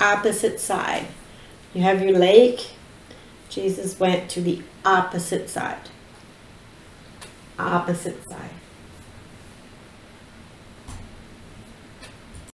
opposite side. You have your lake. Jesus went to the opposite side. Opposite side.